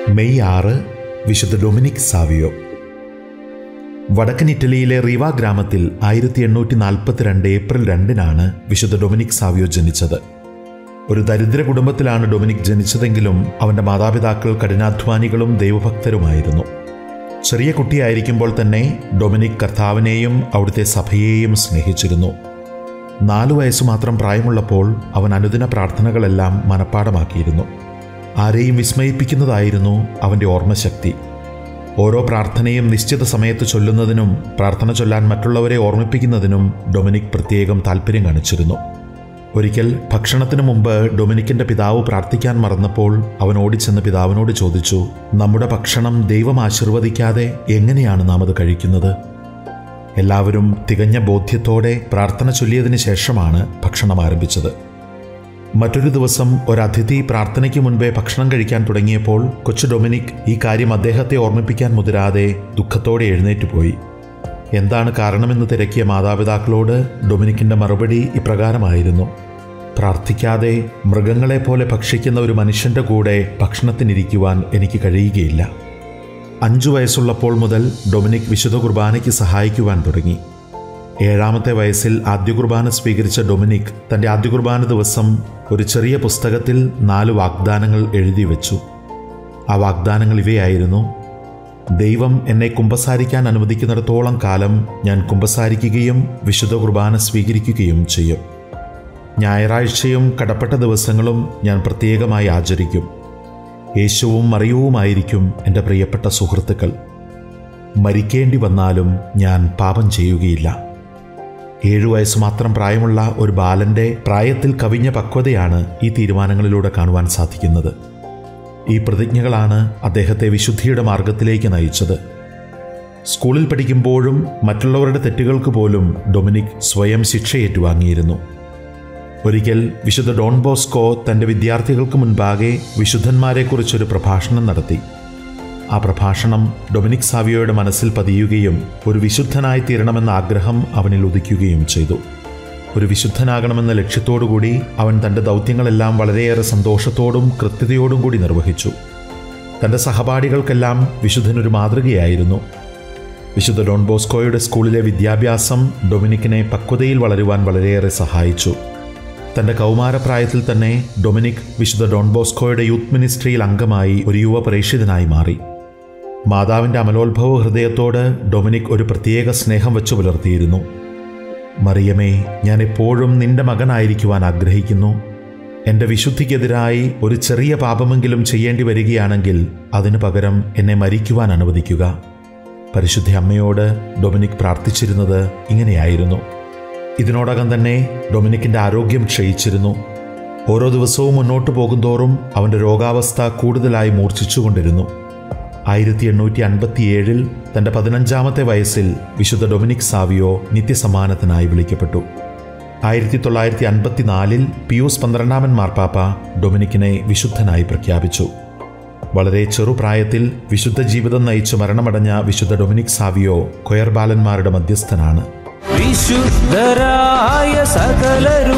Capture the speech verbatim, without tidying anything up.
May ആറ് വിശുദ്ധ Dominic Savio. വടക്കൻ ഇറ്റലിയിലെ റീവ ഗ്രാമത്തിൽ ആയിരത്തി എണ്ണൂറ്റി നാൽപ്പത്തിരണ്ട് ഏപ്രിൽ രണ്ടിനാണ് വിശുദ്ധ ഡൊമിനിക് സാവിയോ ജനിച്ചത്. ഒരു ദരിദ്ര കുടുംബത്തിലാണ് ഡൊമിനിക് ജനിച്ചതെങ്കിലും അവൻ്റെ മാതാപിതാക്കൾ കഠിനാധ്വാനികളും ദൈവഭക്തരുമായിരുന്നു. ചെറിയ കുട്ടിയായിരിക്കുമ്പോൾ തന്നെ ഡൊമിനിക് കർത്താവിനെയും അവിടുത്തെ സഭയെയും സ്നേഹിച്ചിരുന്നു. നാലു വയസ്സു മാത്രം പ്രായമുള്ളപ്പോൾ അവൻ അനുദിന പ്രാർത്ഥനകളെല്ലാം മനഃപ്പാഠമാക്കിയിരുന്നു. ആരെയും വിസ്മയിപ്പിക്കുന്നതായിരുന്നു അവൻ്റെ ഓർമ്മശക്തി. ഓരോ പ്രാർത്ഥനയും നിശ്ചിത സമയത്ത് ചൊല്ലുന്നതിനും പ്രാർത്ഥന ചൊല്ലാൻ മറ്റുള്ളവരെ ഓർമ്മിപ്പിക്കുന്നതിനും ഡൊമിനിക് പ്രത്യേകം താല്പര്യം കാണിച്ചിരുന്നു. ഒരിക്കൽ ഭക്ഷണത്തിനു മുമ്പ് ഡൊമിനിക്കിൻ്റെ പിതാവ് പ്രാർത്ഥിക്കാൻ മറന്നപ്പോൾ അവൻ ഓടിച്ചെന്ന് പിതാവിനോട് ചോദിച്ചു, നമ്മുടെ ഭക്ഷണം ദൈവം ആശീർവദിക്കാതെ എങ്ങനെയാണ് നാം അത് കഴിക്കുന്നത്? എല്ലാവരും തികഞ്ഞ ബോധ്യത്തോടെ പ്രാർത്ഥന ചൊല്ലിയതിന് ശേഷമാണ് ഭക്ഷണം ആരംഭിച്ചത്. മറ്റൊരു ദിവസം ഒരതിഥി പ്രാർത്ഥനയ്ക്ക് മുൻപേ ഭക്ഷണം കഴിക്കാൻ തുടങ്ങിയപ്പോൾ കൊച്ചു ഡൊമിനിക് ഈ കാര്യം അദ്ദേഹത്തെ ഓർമ്മിപ്പിക്കാൻ മുതിരാതെ ദുഃഖത്തോടെ എഴുന്നേറ്റ് പോയി. എന്താണ് കാരണമെന്ന് തിരക്കിയ മാതാപിതാക്കളോട് ഡൊമിനിക്കിൻ്റെ മറുപടി ഇപ്രകാരമായിരുന്നു: പ്രാർത്ഥിക്കാതെ മൃഗങ്ങളെപ്പോലെ ഭക്ഷിക്കുന്ന ഒരു മനുഷ്യൻ്റെ കൂടെ ഭക്ഷണത്തിനിരിക്കുവാൻ എനിക്ക് കഴിയുകയില്ല. അഞ്ചു വയസ്സുള്ളപ്പോൾ മുതൽ ഡൊമിനിക് വിശുദ്ധ കുർബാനയ്ക്ക് സഹായിക്കുവാൻ തുടങ്ങി. ഏഴാമത്തെ വയസ്സിൽ ആദ്യ കുർബാന സ്വീകരിച്ച ഡൊമിനിക് തൻ്റെ ആദ്യ കുർബാന ദിവസം ഒരു ചെറിയ പുസ്തകത്തിൽ നാല് വാഗ്ദാനങ്ങൾ എഴുതി വെച്ചു. ആ വാഗ്ദാനങ്ങൾ ഇവയായിരുന്നു: ദൈവം എന്നെ കുമ്പസാരിക്കാൻ അനുവദിക്കുന്നിടത്തോളം കാലം ഞാൻ കുമ്പസാരിക്കുകയും വിശുദ്ധ കുർബാന സ്വീകരിക്കുകയും ചെയ്യും. ഞായറാഴ്ചയും കടപ്പെട്ട ദിവസങ്ങളും ഞാൻ പ്രത്യേകമായി ആചരിക്കും. യേശുവും മറിയവുമായിരിക്കും എൻ്റെ പ്രിയപ്പെട്ട സുഹൃത്തുക്കൾ. മരിക്കേണ്ടി വന്നാലും ഞാൻ പാപം ചെയ്യുകയില്ല. ഏഴു വയസ്സ് മാത്രം പ്രായമുള്ള ഒരു ബാലൻ്റെ പ്രായത്തിൽ കവിഞ്ഞ പക്വതയാണ് ഈ തീരുമാനങ്ങളിലൂടെ കാണുവാൻ സാധിക്കുന്നത്. ഈ പ്രതിജ്ഞകളാണ് അദ്ദേഹത്തെ വിശുദ്ധിയുടെ മാർഗത്തിലേക്ക് നയിച്ചത്. സ്കൂളിൽ പഠിക്കുമ്പോഴും മറ്റുള്ളവരുടെ തെറ്റുകൾക്ക് പോലും ഡൊമിനിക് സ്വയം ശിക്ഷ ഏറ്റുവാങ്ങിയിരുന്നു. ഒരിക്കൽ വിശുദ്ധ ഡോൺ ബോസ്കോ തൻ്റെ വിദ്യാർത്ഥികൾക്ക് മുൻപാകെ വിശുദ്ധന്മാരെക്കുറിച്ചൊരു പ്രഭാഷണം നടത്തി. ആ പ്രഭാഷണം ഡൊമിനിക് സാവിയോയുടെ മനസ്സിൽ പതിയുകയും ഒരു വിശുദ്ധനായി തീരണമെന്ന ആഗ്രഹം അവനിൽ ഉദിക്കുകയും ചെയ്തു. ഒരു വിശുദ്ധനാകണമെന്ന ലക്ഷ്യത്തോടുകൂടി അവൻ തൻ്റെ ദൗത്യങ്ങളെല്ലാം വളരെയേറെ സന്തോഷത്തോടും കൃത്യതയോടും കൂടി നിർവഹിച്ചു. തൻ്റെ സഹപാഠികൾക്കെല്ലാം വിശുദ്ധനൊരു മാതൃകയായിരുന്നു. വിശുദ്ധ ഡോൺ ബോസ്കോയുടെ സ്കൂളിലെ വിദ്യാഭ്യാസം ഡൊമിനിക്കിനെ പക്വതയിൽ വളരുവാൻ വളരെയേറെ സഹായിച്ചു. തൻ്റെ കൗമാരപ്രായത്തിൽ തന്നെ ഡൊമിനിക് വിശുദ്ധ ഡോൺ ബോസ്കോയുടെ യൂത്ത് മിനിസ്ട്രിയിൽ അംഗമായി ഒരു യുവ പ്രേക്ഷിതനായി മാറി. മാതാവിൻ്റെ അമലോത്ഭവ ഹൃദയത്തോട് ഡൊമിനിക് ഒരു പ്രത്യേക സ്നേഹം വച്ചു പുലർത്തിയിരുന്നു. മറിയമേ, ഞാൻ എപ്പോഴും നിന്റെ മകനായിരിക്കുവാൻ ആഗ്രഹിക്കുന്നു. എൻ്റെ വിശുദ്ധിക്കെതിരായി ഒരു ചെറിയ പാപമെങ്കിലും ചെയ്യേണ്ടി വരികയാണെങ്കിൽ അതിനു പകരം എന്നെ മരിക്കുവാൻ അനുവദിക്കുക. പരിശുദ്ധ അമ്മയോട് ഡൊമിനിക് പ്രാർത്ഥിച്ചിരുന്നത് ഇങ്ങനെയായിരുന്നു. ഇതിനോടകം തന്നെ ഡൊമിനിക്കിൻ്റെ ആരോഗ്യം ക്ഷയിച്ചിരുന്നു. ഓരോ ദിവസവും മുന്നോട്ട് പോകുന്തോറും അവൻ്റെ രോഗാവസ്ഥ കൂടുതലായി മൂർച്ഛിച്ചുകൊണ്ടിരുന്നു. ആയിരത്തി എണ്ണൂറ്റി അൻപത്തി ഏഴിൽ തൻ്റെ പതിനഞ്ചാമത്തെ വയസ്സിൽ വിശുദ്ധ ഡൊമിനിക് സാവിയോ നിത്യസമ്മാനത്തിനായി വിളിക്കപ്പെട്ടു. ആയിരത്തി തൊള്ളായിരത്തി അൻപത്തി നാലിൽ പിയൂസ് പന്ത്രണ്ടാമൻ മാർപ്പാപ്പ ഡൊമിനിക്കിനെ വിശുദ്ധനായി പ്രഖ്യാപിച്ചു. വളരെ ചെറുപ്രായത്തിൽ വിശുദ്ധ ജീവിതം നയിച്ച് മരണമടഞ്ഞ വിശുദ്ധ ഡൊമിനിക് സാവിയോ കൊയർബാലന്മാരുടെ മധ്യസ്ഥനാണ്. വിശുദ്ധരായ സകലരും